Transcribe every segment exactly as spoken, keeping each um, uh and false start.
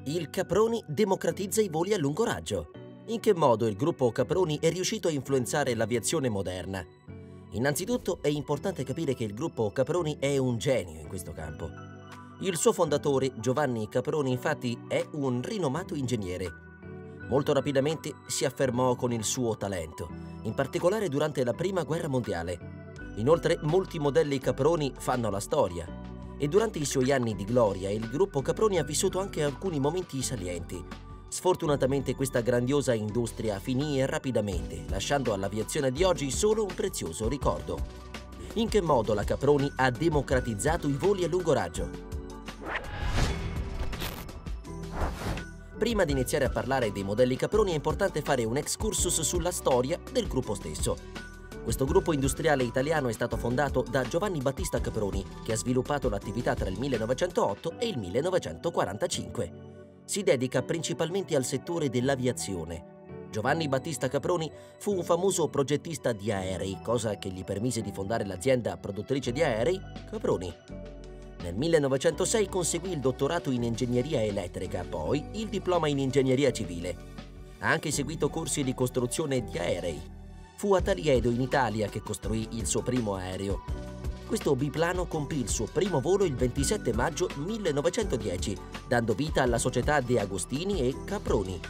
Il Caproni democratizza i voli a lungo raggio. In che modo il gruppo Caproni è riuscito a influenzare l'aviazione moderna? Innanzitutto è importante capire che il gruppo Caproni è un genio in questo campo. Il suo fondatore, Giovanni Caproni, infatti, è un rinomato ingegnere. Molto rapidamente si affermò con il suo talento, in particolare durante la Prima Guerra Mondiale. Inoltre, molti modelli Caproni fanno la storia. E durante i suoi anni di gloria, il gruppo Caproni ha vissuto anche alcuni momenti salienti. Sfortunatamente questa grandiosa industria finì rapidamente, lasciando all'aviazione di oggi solo un prezioso ricordo. In che modo la Caproni ha democratizzato i voli a lungo raggio? Prima di iniziare a parlare dei modelli Caproni è importante fare un excursus sulla storia del gruppo stesso. Questo gruppo industriale italiano è stato fondato da Giovanni Battista Caproni, che ha sviluppato l'attività tra il millenovecentootto e il millenovecentoquarantacinque. Si dedica principalmente al settore dell'aviazione. Giovanni Battista Caproni fu un famoso progettista di aerei, cosa che gli permise di fondare l'azienda produttrice di aerei Caproni. Nel millenovecentosei conseguì il dottorato in ingegneria elettrica, poi il diploma in ingegneria civile. Ha anche seguito corsi di costruzione di aerei. Fu a Taliedo, in Italia, che costruì il suo primo aereo. Questo biplano compì il suo primo volo il ventisette maggio millenovecentodieci, dando vita alla società De Agostini e Caproni.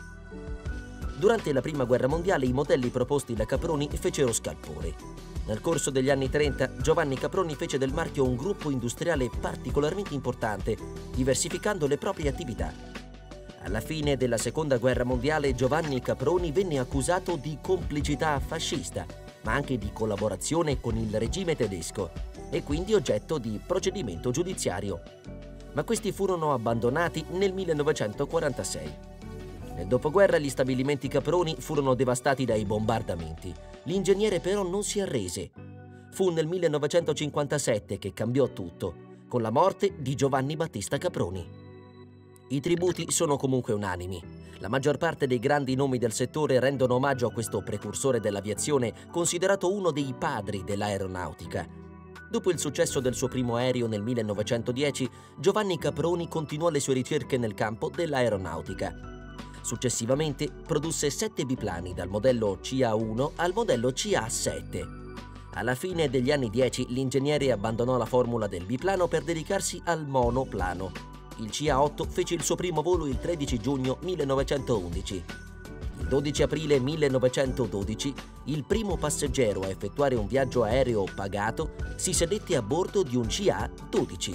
Durante la Prima Guerra Mondiale i modelli proposti da Caproni fecero scalpore. Nel corso degli anni trenta Giovanni Caproni fece del marchio un gruppo industriale particolarmente importante, diversificando le proprie attività. Alla fine della Seconda Guerra Mondiale Giovanni Caproni venne accusato di complicità fascista, ma anche di collaborazione con il regime tedesco, e quindi oggetto di procedimento giudiziario. Ma questi furono abbandonati nel millenovecentoquarantasei. Nel dopoguerra gli stabilimenti Caproni furono devastati dai bombardamenti. L'ingegnere però non si arrese. Fu nel millenovecentocinquantasette che cambiò tutto, con la morte di Giovanni Battista Caproni. I tributi sono comunque unanimi. La maggior parte dei grandi nomi del settore rendono omaggio a questo precursore dell'aviazione, considerato uno dei padri dell'aeronautica. Dopo il successo del suo primo aereo nel millenovecentodieci, Giovanni Caproni continuò le sue ricerche nel campo dell'aeronautica. Successivamente produsse sette biplani, dal modello C A uno al modello C A sette. Alla fine degli anni dieci l'ingegnere abbandonò la formula del biplano per dedicarsi al monoplano. Il C A otto fece il suo primo volo il tredici giugno millenovecentoundici. Il dodici aprile millenovecentododici, il primo passeggero a effettuare un viaggio aereo pagato si sedette a bordo di un C A dodici.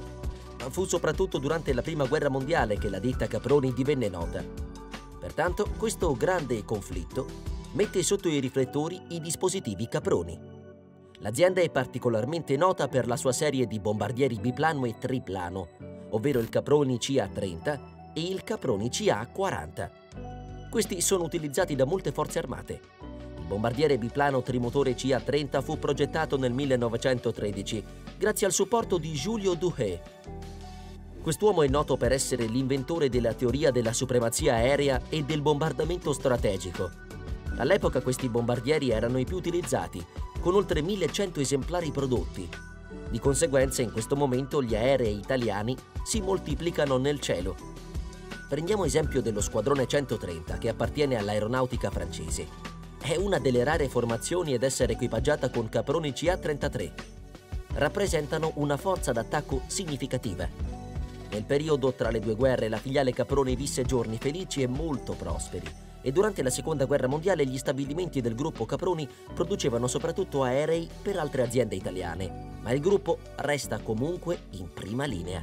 Fu soprattutto durante la Prima Guerra Mondiale che la ditta Caproni divenne nota. Pertanto, questo grande conflitto mette sotto i riflettori i dispositivi Caproni. L'azienda è particolarmente nota per la sua serie di bombardieri biplano e triplano, ovvero il Caproni C A trenta e il Caproni C A quaranta. Questi sono utilizzati da molte forze armate. Il bombardiere biplano trimotore C A trenta fu progettato nel millenovecentotredici grazie al supporto di Jules Douhet. Quest'uomo è noto per essere l'inventore della teoria della supremazia aerea e del bombardamento strategico. All'epoca questi bombardieri erano i più utilizzati, con oltre millecento esemplari prodotti. Di conseguenza, in questo momento gli aerei italiani si moltiplicano nel cielo. Prendiamo esempio dello Squadrone centotrenta, che appartiene all'aeronautica francese. È una delle rare formazioni ad essere equipaggiata con Caproni C A trentatré. Rappresentano una forza d'attacco significativa. Nel periodo tra le due guerre la filiale Caproni visse giorni felici e molto prosperi. E durante la Seconda Guerra Mondiale gli stabilimenti del gruppo Caproni producevano soprattutto aerei per altre aziende italiane, ma il gruppo resta comunque in prima linea.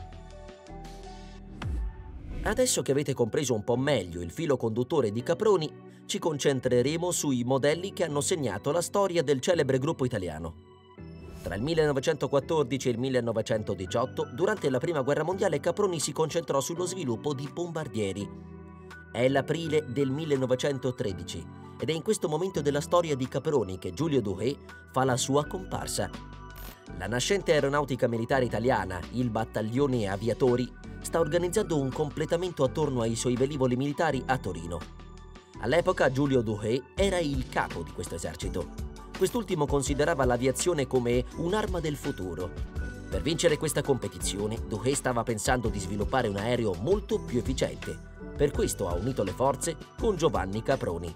Adesso che avete compreso un po' meglio il filo conduttore di Caproni, ci concentreremo sui modelli che hanno segnato la storia del celebre gruppo italiano. Tra il millenovecentoquattordici e il millenovecentodiciotto, durante la Prima Guerra Mondiale, Caproni si concentrò sullo sviluppo di bombardieri. È l'aprile del millenovecentotredici ed è in questo momento della storia di Caproni che Jules Douhet fa la sua comparsa. La nascente aeronautica militare italiana, il Battaglione Aviatori, sta organizzando un completamento attorno ai suoi velivoli militari a Torino. All'epoca Jules Douhet era il capo di questo esercito. Quest'ultimo considerava l'aviazione come un'arma del futuro. Per vincere questa competizione, Douhet stava pensando di sviluppare un aereo molto più efficiente. Per questo ha unito le forze con Giovanni Caproni.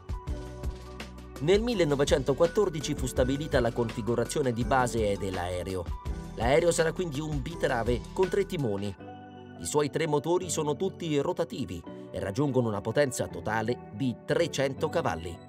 Nel millenovecentoquattordici fu stabilita la configurazione di base dell'aereo. L'aereo sarà quindi un bitrave con tre timoni. I suoi tre motori sono tutti rotativi e raggiungono una potenza totale di trecento cavalli.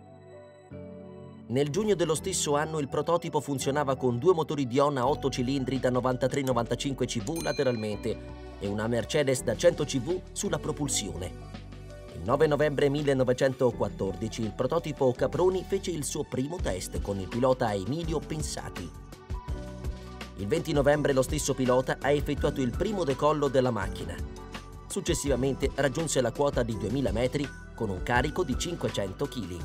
Nel giugno dello stesso anno il prototipo funzionava con due motori Dion a otto cilindri da novantatré novantacinque C V lateralmente e una Mercedes da cento C V sulla propulsione. Il nove novembre millenovecentoquattordici il prototipo Caproni fece il suo primo test con il pilota Emilio Pensati. Il venti novembre lo stesso pilota ha effettuato il primo decollo della macchina. Successivamente raggiunse la quota di duemila metri con un carico di cinquecento chili.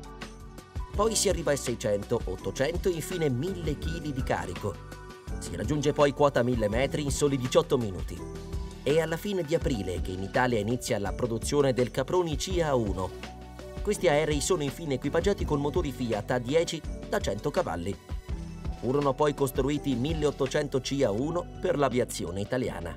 Poi si arriva ai seicento, ottocento e infine mille chili di carico. Si raggiunge poi quota mille metri in soli diciotto minuti. È alla fine di aprile che in Italia inizia la produzione del Caproni C A uno. Questi aerei sono infine equipaggiati con motori Fiat A dieci da cento cavalli. Furono poi costruiti milleottocento C A uno per l'aviazione italiana.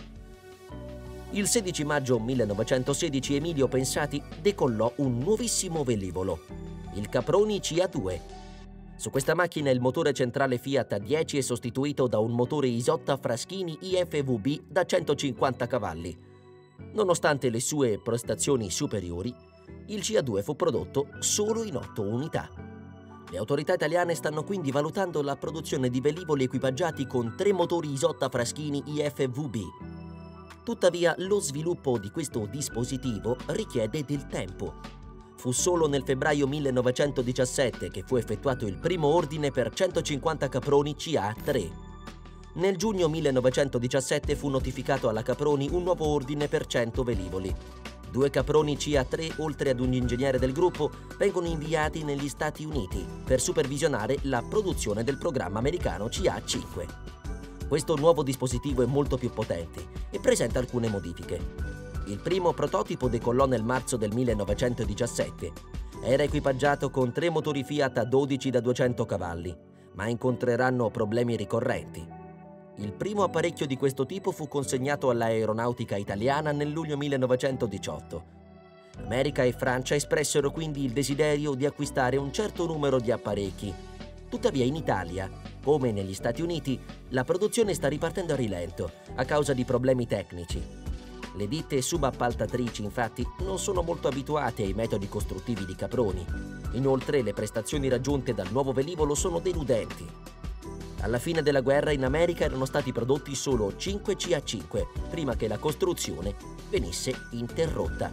Il sedici maggio millenovecentosedici Emilio Pensati decollò un nuovissimo velivolo, il Caproni C A due. Su questa macchina il motore centrale Fiat A dieci è sostituito da un motore Isotta Fraschini I F V B da centocinquanta cavalli. Nonostante le sue prestazioni superiori, il C A due fu prodotto solo in otto unità. Le autorità italiane stanno quindi valutando la produzione di velivoli equipaggiati con tre motori Isotta Fraschini I F V B. Tuttavia, lo sviluppo di questo dispositivo richiede del tempo. Fu solo nel febbraio millenovecentodiciassette che fu effettuato il primo ordine per centocinquanta Caproni C A tre. Nel giugno millenovecentodiciassette fu notificato alla Caproni un nuovo ordine per cento velivoli. Due Caproni C A tre, oltre ad un ingegnere del gruppo, vengono inviati negli Stati Uniti per supervisionare la produzione del programma americano C A cinque. Questo nuovo dispositivo è molto più potente e presenta alcune modifiche. Il primo prototipo decollò nel marzo del millenovecentodiciassette. Era equipaggiato con tre motori Fiat A dodici da duecento cavalli, ma incontreranno problemi ricorrenti. Il primo apparecchio di questo tipo fu consegnato all'aeronautica italiana nel luglio millenovecentodiciotto. America e Francia espressero quindi il desiderio di acquistare un certo numero di apparecchi. Tuttavia in Italia, come negli Stati Uniti, la produzione sta ripartendo a rilento a causa di problemi tecnici. Le ditte subappaltatrici, infatti, non sono molto abituate ai metodi costruttivi di Caproni. Inoltre, le prestazioni raggiunte dal nuovo velivolo sono deludenti. Alla fine della guerra in America erano stati prodotti solo cinque C A cinque, prima che la costruzione venisse interrotta.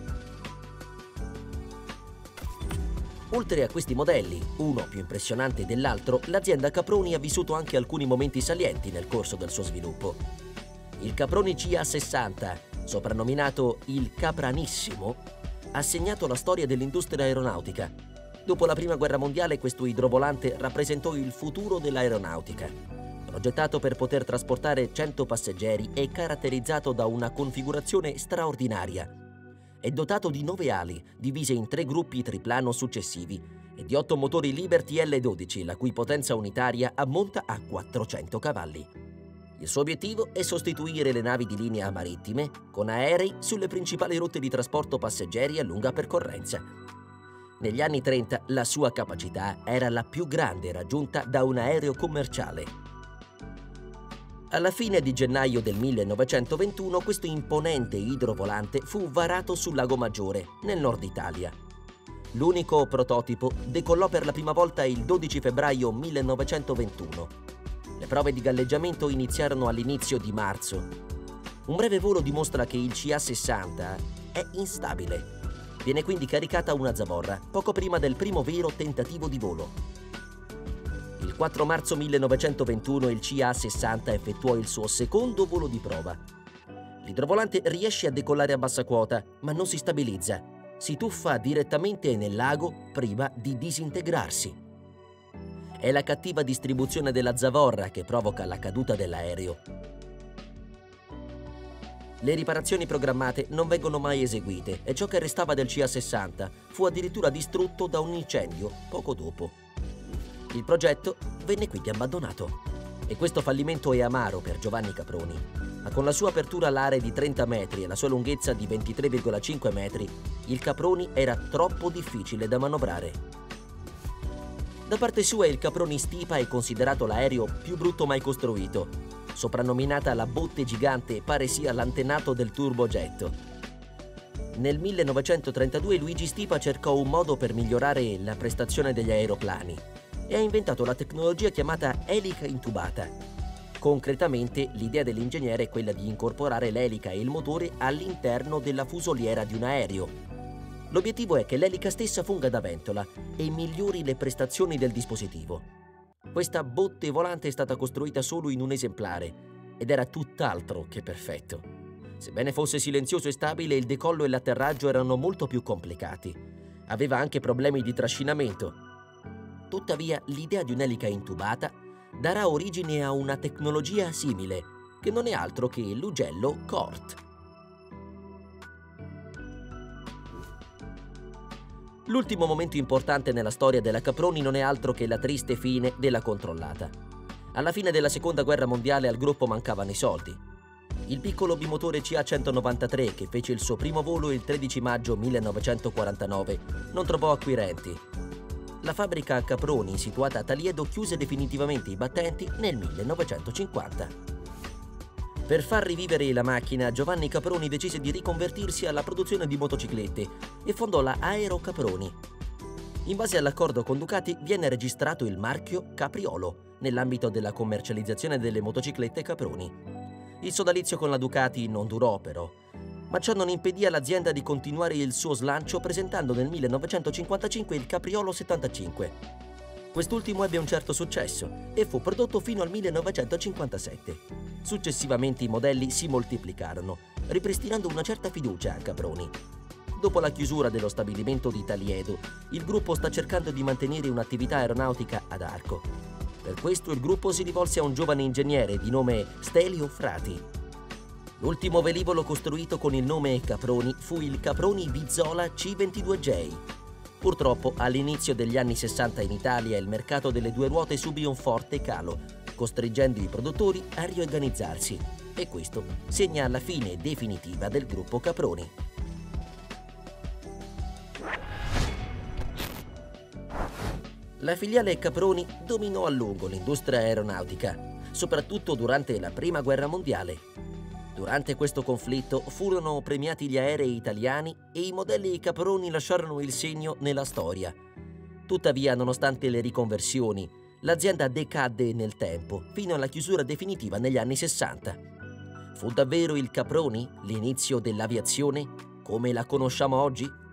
Oltre a questi modelli, uno più impressionante dell'altro, l'azienda Caproni ha vissuto anche alcuni momenti salienti nel corso del suo sviluppo. Il Caproni C A sessanta, soprannominato il Capranissimo, ha segnato la storia dell'industria aeronautica. Dopo la Prima Guerra Mondiale questo idrovolante rappresentò il futuro dell'aeronautica. Progettato per poter trasportare cento passeggeri e caratterizzato da una configurazione straordinaria. È dotato di nove ali, divise in tre gruppi triplano successivi, e di otto motori Liberty L dodici, la cui potenza unitaria ammonta a quattrocento cavalli. Il suo obiettivo è sostituire le navi di linea marittime con aerei sulle principali rotte di trasporto passeggeri a lunga percorrenza. Negli anni trenta la sua capacità era la più grande raggiunta da un aereo commerciale. Alla fine di gennaio del millenovecentoventuno questo imponente idrovolante fu varato sul Lago Maggiore, nel nord Italia. L'unico prototipo decollò per la prima volta il dodici febbraio millenovecentoventuno. Le prove di galleggiamento iniziarono all'inizio di marzo. Un breve volo dimostra che il C A sessanta è instabile. Viene quindi caricata una zavorra poco prima del primo vero tentativo di volo. Il quattro marzo millenovecentoventuno il C A sessanta effettuò il suo secondo volo di prova. L'idrovolante riesce a decollare a bassa quota, ma non si stabilizza. Si tuffa direttamente nel lago prima di disintegrarsi. È la cattiva distribuzione della zavorra che provoca la caduta dell'aereo. Le riparazioni programmate non vengono mai eseguite e ciò che restava del C A sessanta fu addirittura distrutto da un incendio poco dopo. Il progetto venne quindi abbandonato. E questo fallimento è amaro per Giovanni Caproni, ma con la sua apertura alare di trenta metri e la sua lunghezza di ventitré virgola cinque metri, il Caproni era troppo difficile da manovrare. Da parte sua il Caproni Stipa è considerato l'aereo più brutto mai costruito. Soprannominata la botte gigante, pare sia l'antenato del turbogetto. Nel millenovecentotrentadue Luigi Stipa cercò un modo per migliorare la prestazione degli aeroplani e ha inventato la tecnologia chiamata elica intubata. Concretamente, l'idea dell'ingegnere è quella di incorporare l'elica e il motore all'interno della fusoliera di un aereo. L'obiettivo è che l'elica stessa funga da ventola e migliori le prestazioni del dispositivo. Questa botte volante è stata costruita solo in un esemplare ed era tutt'altro che perfetto. Sebbene fosse silenzioso e stabile, il decollo e l'atterraggio erano molto più complicati. Aveva anche problemi di trascinamento. Tuttavia, l'idea di un'elica intubata darà origine a una tecnologia simile, che non è altro che l'ugello Cort. L'ultimo momento importante nella storia della Caproni non è altro che la triste fine della controllata. Alla fine della Seconda Guerra Mondiale al gruppo mancavano i soldi. Il piccolo bimotore C A centonovantatré, che fece il suo primo volo il tredici maggio millenovecentoquarantanove, non trovò acquirenti. La fabbrica Caproni, situata a Taliedo, chiuse definitivamente i battenti nel millenovecentocinquanta. Per far rivivere la macchina, Giovanni Caproni decise di riconvertirsi alla produzione di motociclette e fondò la Aero Caproni. In base all'accordo con Ducati viene registrato il marchio Capriolo nell'ambito della commercializzazione delle motociclette Caproni. Il sodalizio con la Ducati non durò però, ma ciò non impedì all'azienda di continuare il suo slancio presentando nel millenovecentocinquantacinque il Capriolo settantacinque. Quest'ultimo ebbe un certo successo e fu prodotto fino al millenovecentocinquantasette. Successivamente i modelli si moltiplicarono, ripristinando una certa fiducia a Caproni. Dopo la chiusura dello stabilimento di Taliedo, il gruppo sta cercando di mantenere un'attività aeronautica ad Arco. Per questo il gruppo si rivolse a un giovane ingegnere di nome Stelio Frati. L'ultimo velivolo costruito con il nome Caproni fu il Caproni Vizzola C ventidue J. Purtroppo, all'inizio degli anni sessanta in Italia il mercato delle due ruote subì un forte calo, costringendo i produttori a riorganizzarsi, e questo segna la fine definitiva del gruppo Caproni. La filiale Caproni dominò a lungo l'industria aeronautica, soprattutto durante la Prima Guerra Mondiale. Durante questo conflitto furono premiati gli aerei italiani e i modelli Caproni lasciarono il segno nella storia. Tuttavia, nonostante le riconversioni, l'azienda decadde nel tempo, fino alla chiusura definitiva negli anni sessanta. Fu davvero il Caproni l'inizio dell'aviazione come la conosciamo oggi?